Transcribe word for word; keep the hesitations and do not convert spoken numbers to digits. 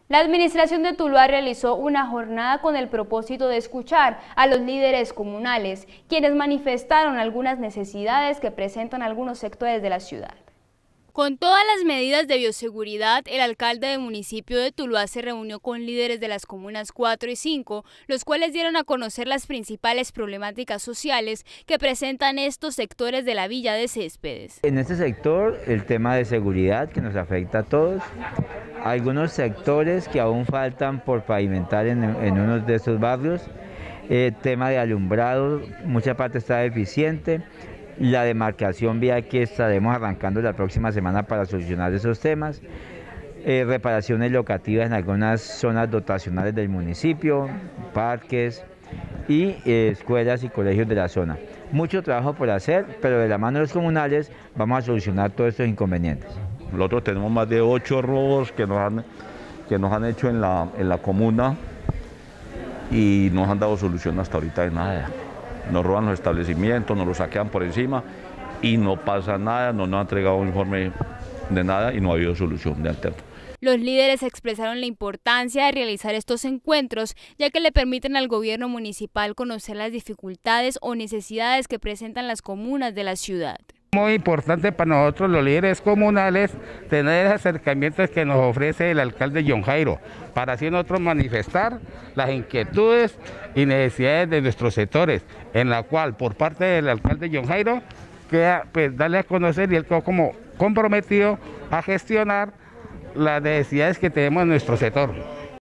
La administración de Tuluá realizó una jornada con el propósito de escuchar a los líderes comunales, quienes manifestaron algunas necesidades que presentan algunos sectores de la ciudad. Con todas las medidas de bioseguridad, el alcalde del municipio de Tuluá se reunió con líderes de las comunas cuatro y cinco, los cuales dieron a conocer las principales problemáticas sociales que presentan estos sectores de la villa de Céspedes. En este sector, el tema de seguridad que nos afecta a todos, algunos sectores que aún faltan por pavimentar en, en uno de estos barrios, eh, tema de alumbrado, mucha parte está deficiente. La demarcación vial que estaremos arrancando la próxima semana para solucionar esos temas, eh, reparaciones locativas en algunas zonas dotacionales del municipio, parques y eh, escuelas y colegios de la zona. Mucho trabajo por hacer, pero de la mano de los comunales vamos a solucionar todos estos inconvenientes. Nosotros tenemos más de ocho robos que nos han, que nos han hecho en la, en la comuna y no nos han dado solución hasta ahorita de nada. Nos roban los establecimientos, nos los saquean por encima y no pasa nada, no nos han entregado un informe de nada y no ha habido solución de alterno. Los líderes expresaron la importancia de realizar estos encuentros, ya que le permiten al gobierno municipal conocer las dificultades o necesidades que presentan las comunas de la ciudad. Muy importante para nosotros los líderes comunales tener acercamientos que nos ofrece el alcalde John Jairo, para así nosotros manifestar las inquietudes y necesidades de nuestros sectores, en la cual por parte del alcalde John Jairo queda pues darle a conocer y él quedó como comprometido a gestionar las necesidades que tenemos en nuestro sector.